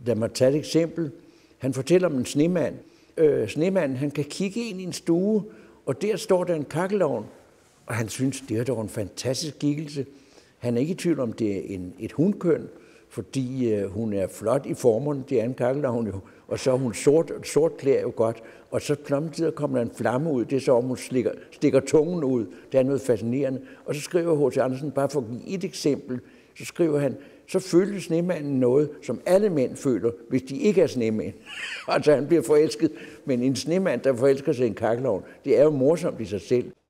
Lad mig tage et eksempel. Han fortæller om en snemand. Snemanden, han kan kigge ind i en stue, og der står der en kakkelovn, og han synes, det er dog en fantastisk skikkelse. Han er ikke i tvivl om, det er et hunkøn, fordi hun er flot i formerne, det er en kakkelovn jo, og så er hun sort klæder jo godt, og så samtidig kommer der en flamme ud, det er så, om hun stikker tungen ud, det er noget fascinerende. Og så skriver H.C. Andersen, bare for at give et eksempel, så skriver han, så følte snemanden noget, som alle mænd føler, hvis de ikke er snemænd. Altså han bliver forelsket, men en snemand, der forelsker sig i en kakkelovn, det er jo morsomt i sig selv.